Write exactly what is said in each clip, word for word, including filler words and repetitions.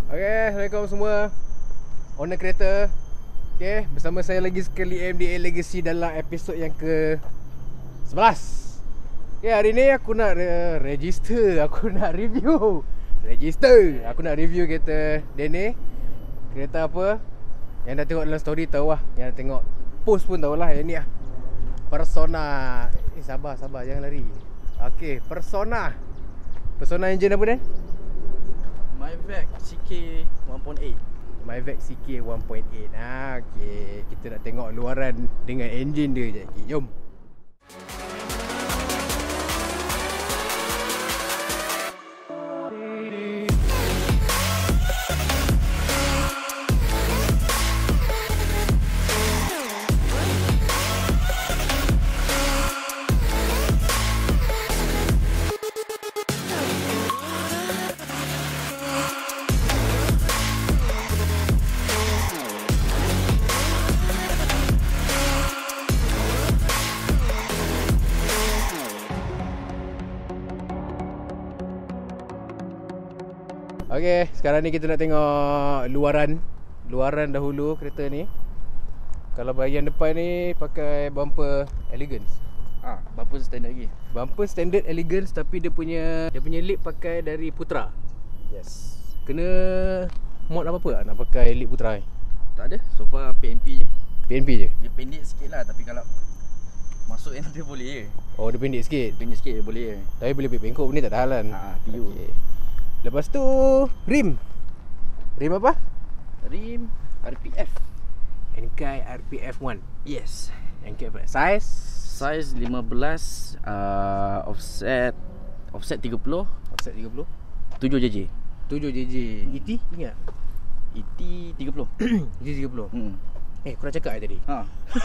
Okay, Assalamualaikum semua. Owner kereta. Okay, bersama saya lagi sekali M D A Legacy dalam episod yang ke sebelas. Okay, hari ni aku nak uh, register. Aku nak review Register Aku nak review kereta Dene. Kereta apa? Yang dah tengok dalam story tahu lah. Yang dah tengok post pun tahu lah. Yang ni lah, Persona. Eh sabar, sabar, jangan lari. Okay, Persona Persona engine apa Dan? Myvac C K one point eight. Myvac C K one point eight. Ha, okay. Kita nak tengok luaran dengan enjin dia je. Okay, jom. Okay, sekarang ni kita nak tengok luaran Luaran dahulu kereta ni. Kalau bahagian depan ni pakai bumper Elegance. Ah, bumper standard lagi. Bumper standard Elegance, tapi dia punya Dia punya lip pakai dari Putra. Yes. Kena mod apa-apa nak pakai lip Putra ni? Tak ada, so far P N P je. P N P je? Dia pendek sikit lah, tapi kalau masuk yang dia boleh je. Oh, dia pendek sikit? Pendek sikit dia boleh je. Tapi boleh bengkok ni tak ada halan. Haa, P U. Okay. Lepas tu rim. Rim apa? Rim R P F. Enkei R P F one. Yes. Enkei apa? Size? Size lima belas, uh, offset offset tiga puluh, Offset tiga puluh, tujuh J J. tujuh J J. E T ingat? E T tiga puluh. E T tiga puluh. Hmm. Eh, kurang cakap tadi. Ha.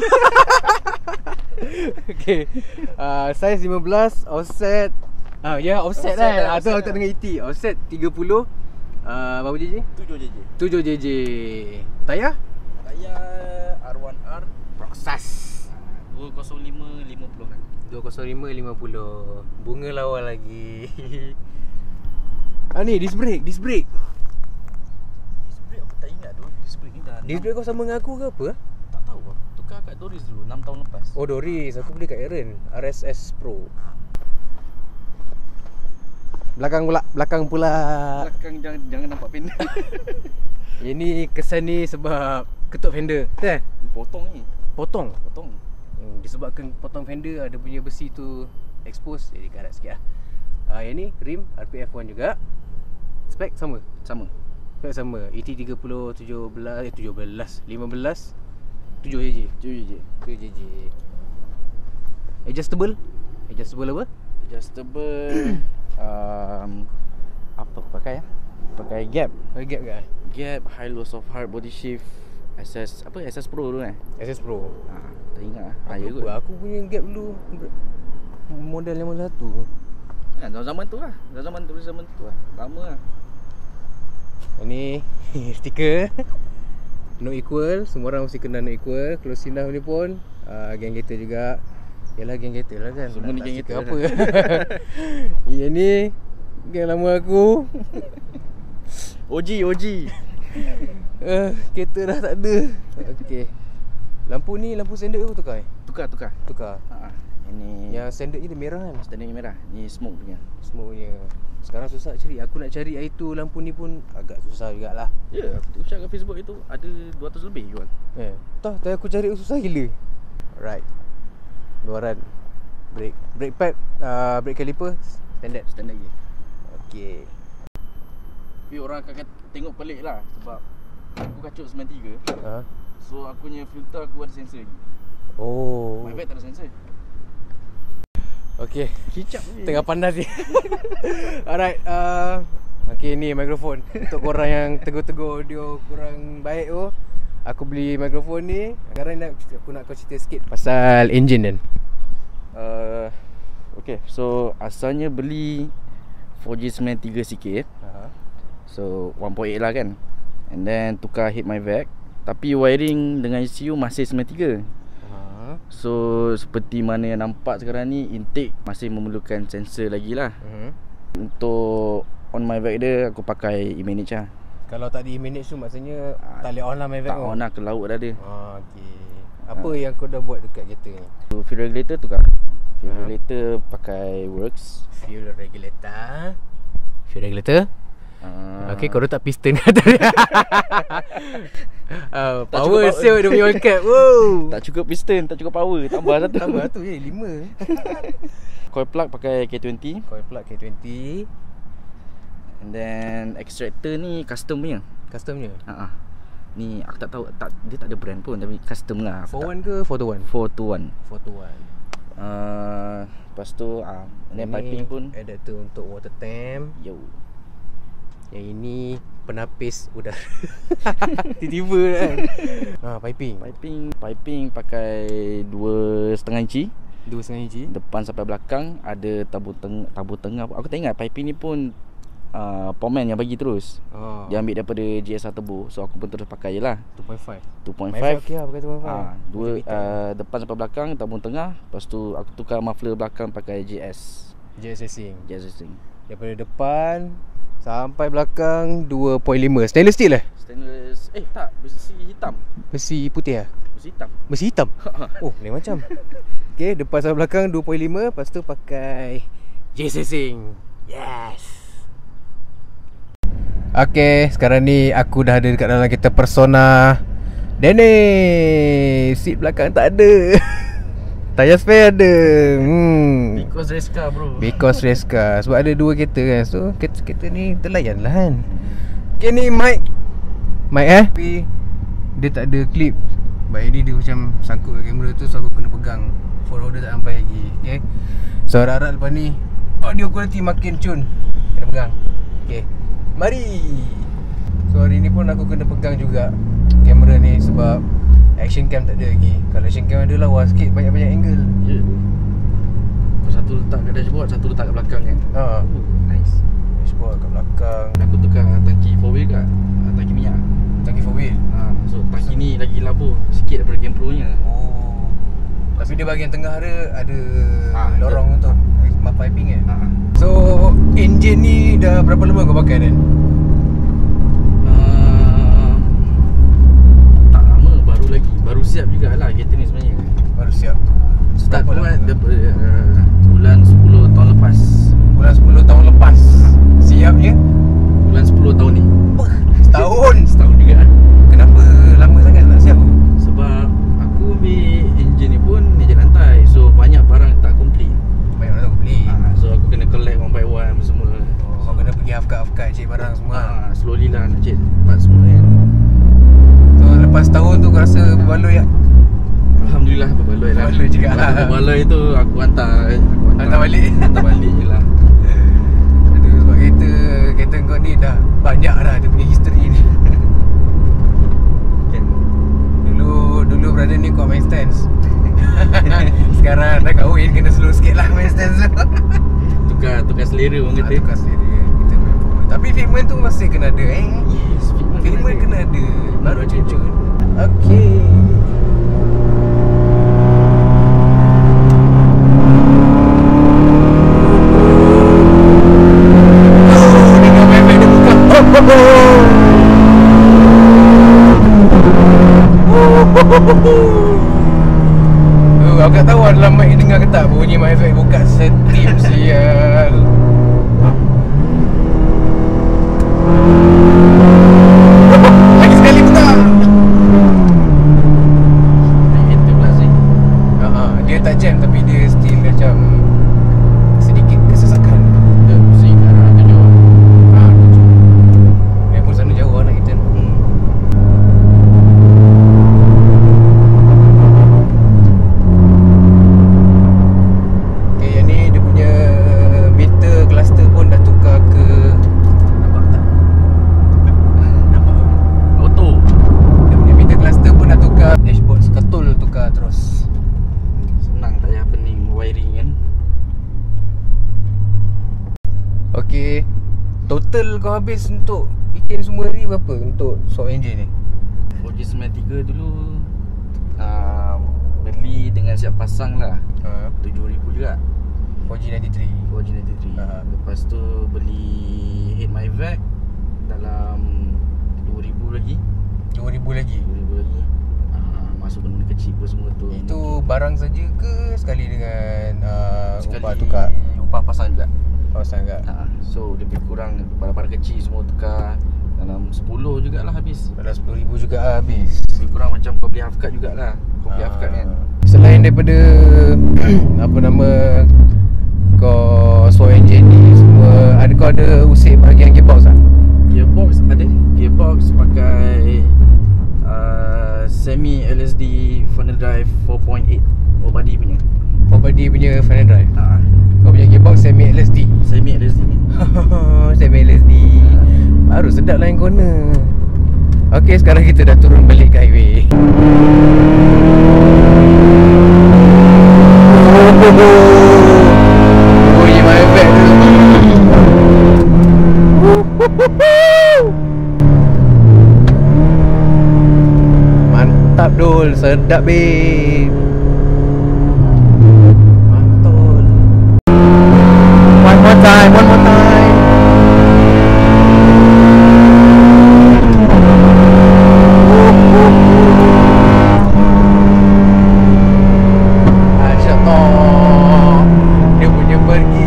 Okay. uh, Size lima belas, offset Ah, ya, offset, offset lah. Ah, tu aku tak dengar E T. Offset tiga puluh. Uh, berapa J J? tujuh J J. tujuh J J. Tayar? Tayar R one R Proxas dua kosong lima lima puluh kan. dua kosong lima lima puluh. Bunga lawa lagi. Ah ni, disc brake, disc brake. Disc brake aku tak ingat tu. Disc brake ni dah Disc brake kau sama dengan aku ke apa? tak tahu lah. Tukar kat Doris dulu enam tahun lepas. Oh, Doris. Aku beli kat Aaron R S S Pro. Belakang pula, belakang pula. Belakang jangan jangan nampak pendek. Ini kesan ni sebab ketuk fender. Betul? Potong ni. Potong. Potong. Hmm, disebabkan potong fender, ada punya besi tu expose, jadi karat sikit lah. uh, Yang ni rim R P F one juga. Spek sama? Sama. Spek sama. E T tiga puluh, tujuh belas, eh tujuh belas, lima belas, tujuh J J. tujuh J J. tujuh J J. Adjustable? Adjustable apa? Adjustable. um, apa pakai ya? Pakai gap. Pakai gap ke? Gap, high low soft hard body shift. S S apa? S S Pro dulu kan? S S Pro. Ha, tak ingat lah. Ha, Aku, ya kot. aku punya gap dulu model lima satu. Ha, zaman tu lah. Zaman tu zaman tu lah. Lama lah. Ini stiker No Equal. Semua orang mesti kenal No Equal. Close enough ni pun uh, geng kita juga. Yalah, geng kita lah kan. Semua ni geng kita apa. Yang ni geng lama aku. O G, O G. uh, Kereta dah tak ada. Okay. Lampu ni lampu standard ke tukar? Tukar, tukar. Tukar. Ha, ini Yang standard je dia merah kan? standard ni merah. Ni smoke punya. Semua punya. Sekarang susah cari. Aku nak cari itu lampu ni pun agak susah jugalah. Ya, yeah, aku share kat Facebook itu ada dua ratus lebih jual. Eh, tak, tadi aku cari susah gila. Right. Luaran brake, brake pad, uh, brake caliper standard. Standard je. Okey. Tapi orang akan tengok pelik lah sebab aku kacuk sembilan tiga. Ha. So aku punya filter aku ada sensor lagi. Oh. My bag tak ada sensor. Okey. Kicap je. Tengah panas ni. Alright, uh, okey, ni mikrofon. Untuk korang yang tegur-tegur audio kurang baik tu, aku beli mikrofon ni. Sekarang nak, aku nak kau cerita sikit pasal engine Dan. Uh, okay, so asalnya beli four G sembilan tiga C K. Ha. So one point eight lah kan. And then tukar heat my vac. Tapi wiring dengan E C U masih sembilan tiga. Ha. So seperti mana yang nampak sekarang ni, intake masih memerlukan sensor lagi lah. Uh-huh. Untuk on my vac dia aku pakai e-manage lah. Kalau tak di manage tu maksudnya Ah, tak boleh on lah main vac Tak on lah, ke laut dah dia. Ah, okey. Apa yang kau dah buat dekat kereta ni? Fuel regulator tukar. Fuel Ha. regulator pakai works. Fuel regulator. Fuel regulator. Uh, Okey, kau letak piston kat atas dia. uh, Tak power cukup sale dia punya oil cap. Wow. Tak cukup piston, tak cukup power. Tambah satu. Tambah tu je lima. Coil plug pakai K twenty. Coil plug K twenty. And then extractor ni custom punya. Customnya. Ha ah. Ni aku tak tahu, tak, dia tak ada brand pun tapi custom lah. four one ke four two one? four two one. four two one. Uh, lepas tu ah, and then piping pun adapter untuk water temp. yo. Yang ini penapis udara. Tiba-tiba kan. Ha, piping. Piping, piping pakai dua setengah inci. Dua setengah inci. Depan sampai belakang ada tabur tengah, tabur tengah. Aku tak ingat piping ni pun uh, Pomen yang bagi terus. Oh. Dia ambil daripada J S R Turbo. So aku pun terus pakai je lah two point five. two point Main five. okey lah pakai two point five. Ah, dua Macam uh, depan sampai belakang, tabung tengah. Lepas tu aku tukar muffler belakang pakai J S. J S racing. J S Racing. Daripada depan sampai belakang two point five. Stainless steel eh? Stainless. Eh tak, besi hitam. Besi putih ah? Besi hitam. Besi hitam? Oh, lain macam. Okey, depan sampai belakang two point five. Lepas tu pakai J S racing. Yes. Okey, sekarang ni aku dah ada dekat dalam kereta Persona. Dennis, seat belakang tak ada. Tayar spare ada. Hmm. Because race car bro. Because race car. Sebab ada dua kereta kan. So kereta, kereta ni terlayan lah kan. Okay ni mic. Mic eh tapi dia tak ada clip. Sebab ini dia macam sangkut kat kamera tu. So aku kena pegang. Phone holder tak sampai lagi. Okay. So harap-harap lepas ni audio quality makin cun. Kena pegang. Okay, mari. So hari ni pun aku kena pegang juga kamera ni sebab action cam tak ada lagi. Kalau action cam ada lawa sikit, banyak-banyak angle. Ya. Satu letak kat dashboard, satu letak kat belakang kan. Ha. Oh, nice. Dashboard kat belakang. Aku tukar tangki four wheel kat tangki minyak. Tangki four wheel. Ha, so tangki ni lagi labur sikit daripada Game Pro nya. Oh. Tapi dia bahagian tengah dia ada Ha, lorong dia- untuk smart piping kan. Ha. So engine ni dah berapa lama kau pakai Dan? Uh, tak lama, baru lagi. Baru siap jugalah kereta ni sebenarnya. Baru siap. Start Berapa buat lama? daripada uh, bulan sepuluh tahun lepas. Bulan sepuluh tahun lepas. Siapnya Bulan sepuluh tahun ni. setahun. Setahun juga. Kenapa lama sangat nak siap? Sebab aku ambil enjin ni pun enjin lantai. So banyak barang tak complete. Banyak orang aku beli. Ha, so aku kena collect one by one semua. Oh, kau kena pergi hafkat-hafkat cek barang semua. Ha, slowly lah nak cek part semua kan. So lepas setahun tu kau rasa berbaloi tak? Alhamdulillah berbaloi lah. Berbaloi juga. Lepas berbaloi tu aku hantar aku hantar, Hantar balik. Hantar balik je lah. Aduh, sebab kereta kereta kau ni dah banyak dah dia punya history ni. Kan. Dulu dulu brother ni kuat main stance. Sekarang dah kahwin kena slow sikit lah main stance tu. Tukar tukar selera orang Ah, kata. tukar sendiri kita main forward. Tapi fitment tu masih kena ada eh. Yes, fitment Fitment kena ada. ada. Baru cucuk. Okey. Oh, dengan main-main dia buka. Oh, aku tak tahu dalam mic ni dengar ke tak bunyi mic effect buka setim sial. Lagi sekali buka. Itu pula sih. Ha ah, dia tak jam tapi dia still macam sedikit kesesakan. Dia pusing ke arah tujuh. Ha, dia pun sana jauh anak kita. Hmm. Okay, yang ni dia punya meter cluster pun dah tukar ke, nampak tak? Nampak? Auto. Dia punya meter cluster pun dah tukar. Dashboard sekatul tukar terus. Senang tak payah pening wiring kan. Okay, total kau habis untuk bikin semua ni berapa untuk swap engine ni? four G sembilan tiga dulu uh, beli dengan siap pasang lah Ha, tujuh ribu juga. four G sembilan tiga. four G sembilan tiga. Ah. Lepas tu beli head my vac dalam ribu lagi. dua ribu lagi. Ah, masuk benda kecil pun semua tu. Itu barang saja ke sekali dengan uh, sekali upah tukar? upah pasang juga. Pasang juga. Ha, so lebih kurang barang-barang kecil semua tukar dalam sepuluh jugalah habis. Dalam sepuluh ribu juga lah habis. Lebih kurang macam kau beli half card jugalah. Kau beli half card kan. Selain daripada apa nama kau swap engine ni semua, ada kau ada usik bahagian gearbox tak? Gearbox ada. Gearbox pakai uh, semi L S D funnel drive four point eight all body punya. All body punya final drive. Ha, Kau punya gearbox semi L S D. semi L S D ni. Semi L S D. Baru sedap lain corner. Okey, sekarang kita dah turun balik ke highway. Bunyi my bag tu. Mantap Dul, sedap babe. Mantul. One more time, one more time. Asyik toh. Dia punya pergi.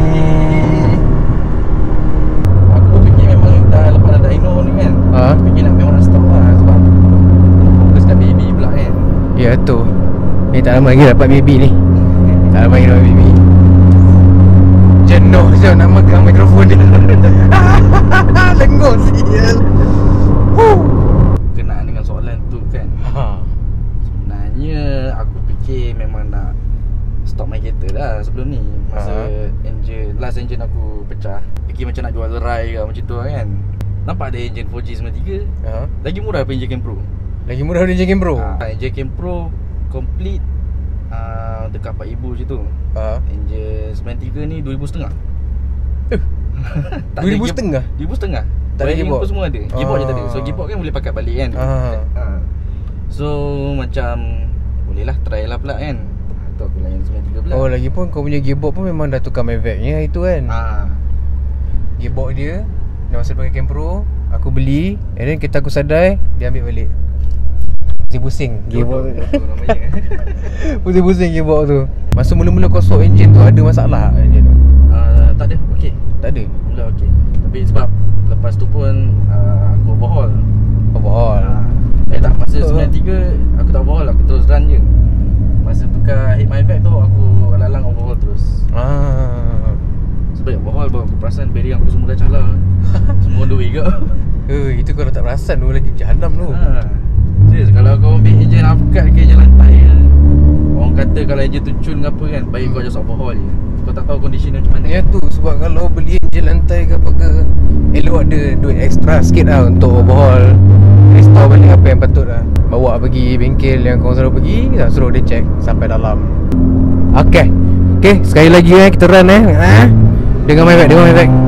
Aku pun fikir memang dah lepas dah dyno ni kan. Ha? Fikir nak memang nak stop lah sebab fokus kat baby pula kan. Ya tu. Ni tak lama lagi dapat baby ni. Tak lama lagi dapat baby. Jenuh je nak megang mikrofon dia. Lengur sial. Huh. Kenaan dengan soalan tu kan. Ha. Sebenarnya aku fikir memang nak stop main kereta dah sebelum ni. Masa Ha. engine, last engine aku pecah. Fikir macam nak jual lerai ke macam tu lah kan. Nampak ada engine four G sembilan tiga. Ha. Lagi murah daripada engine Cam Pro. Lagi murah dari Engine Pro. Ha, engine Cam Pro complete uh, dekat empat ribu macam tu. Ha. Engine sembilan tiga ni dua ribu setengah. Eh. Tak dua ribu ada gear- setengah? dua ribu setengah. Tak ada Wiring gearbox? pun semua ada. Gearbox je tak ada. So Ah. gearbox kan boleh pakai balik kan. Ah. Ha. So macam boleh lah try lah pula kan. Tu aku layan sembilan tiga pula. Oh, lagi pun kau punya gearbox pun memang dah tukar Mavericknya itu kan. Ha. Gearbox dia dah masa pakai Cam Pro, aku beli, and then kereta aku sadai, dia ambil balik. Pusing-pusing gearbox tu. Jodoh namanya. Pusing-pusing gearbox tu. Masa mula-mula kau swap engine tu ada masalah tak engine tu? Uh, tak ada. Okey. Tak ada. Mula okey. Tapi sebab lepas tu pun uh, aku overhaul. Overhaul. Uh, eh tak, masa Oh. sembilan tiga aku tak overhaul, aku terus run je. Masa tukar hit my back tu aku alang-alang overhaul terus. Ah. Sebab overhaul baru aku perasan bearing aku semua dah calar. Semua on the way ke. Eh, itu kau dah tak perasan tu lagi jahanam tu. Ha. Serius, kalau kau ambil engine upcut ke engine lantai, orang kata kalau engine tu cun ke apa kan, baik kau just overhaul je. Kau tak tahu condition dia macam mana. Ya tu, sebab kalau beli engine lantai ke apa ke, elok ada duit extra sikit lah untuk overhaul, restore balik apa yang patut lah. Bawa pergi bengkel yang kau selalu pergi, dah suruh dia check sampai dalam. Okay, okay, sekali lagi eh, kita run eh. Ha? Dengan my back, dengan my back.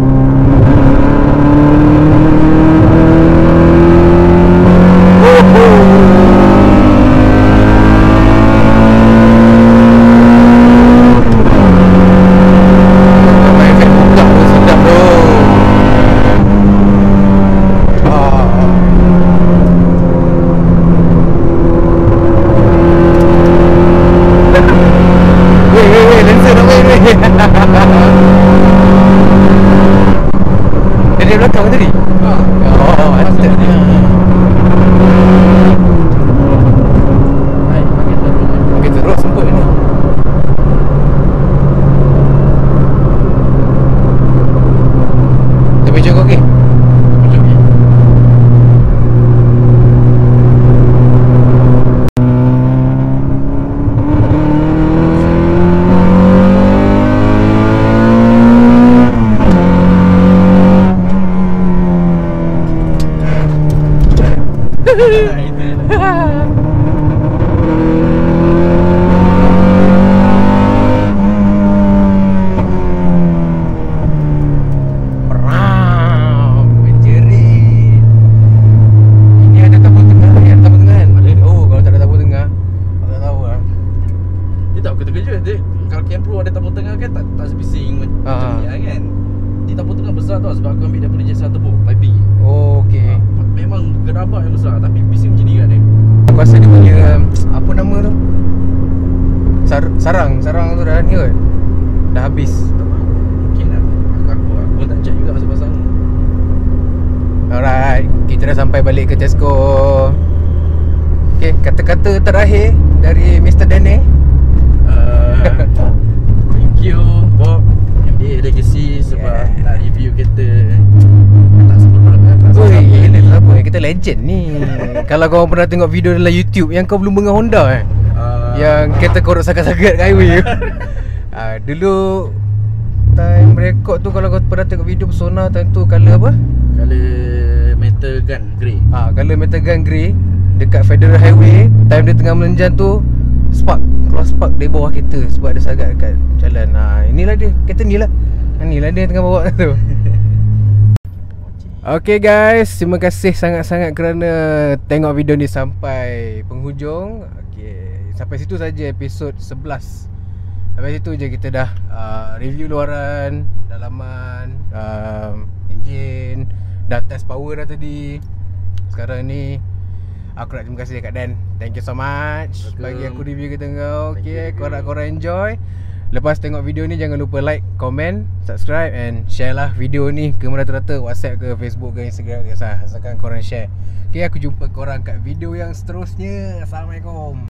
My back buka tu sedap tu. Ah. Weh, weh, weh, lancer nak main weh. Dari belakang tadi? Oh, ada. Baik, pakai terus. Okey, terus semput ni. Temperature kau okey? Macam ni. Ha, itu. Peram, menjerit. Ini ada tabung tengah, ni ada tabung tengah kan? Ada. Oh, kalau tak ada tabung tengah, aku tak tahu lah. Dia tak, aku terkejut dia. Kalau Cam Pro ada tabung tengah kan tak tak sebising macam Ah. ni lah kan. Dia tabung tengah besar tau sebab aku ambil daripada Jet satu piping. Oh, okey. Ha, memang gerabak yang besar tapi bising macam ni pasal dia punya apa nama tu? Sar, sarang, sarang tu dah ni kot. Dah habis. Tak tahu. Mungkin lah. Aku, aku, aku pun tak check juga pasal-pasal ni. Alright, kita dah sampai balik ke Tesco. Okay, kata-kata terakhir dari Mister Dene. Uh, thank you Bob M D A Legacy sebab Yeah. nak review kereta. Tak sebab tak Oi, sebab kita apa? Kita legend ni. Kalau kau pernah tengok video dalam YouTube yang kau belum dengan Honda eh. uh, Yang kereta korok sagat-sagat kat highway. Ah, dulu time record tu kalau kau pernah tengok video Persona time tu color apa? Color metal gun grey. Ah, color metal gun grey dekat Federal Highway, time dia tengah melenjan tu spark, cross spark dari bawah kereta sebab ada sagat dekat jalan. Ah, inilah dia, kereta ni lah. Inilah dia yang tengah bawa tu. Okay guys, terima kasih sangat-sangat kerana tengok video ni sampai penghujung. Okay, sampai situ saja episod sebelas. Sampai situ je kita dah uh, review luaran, dalaman, um, enjin, dah test power dah tadi. Sekarang ni aku nak terima kasih dekat Dan. Thank you so much Welcome. bagi aku review kereta kau. Thank Okay, you. korang-korang enjoy. Lepas tengok video ni jangan lupa like, komen, subscribe and share lah video ni ke merata-rata, WhatsApp ke, Facebook ke, Instagram ke, asalkan korang share. Okay, aku jumpa korang kat video yang seterusnya. Assalamualaikum.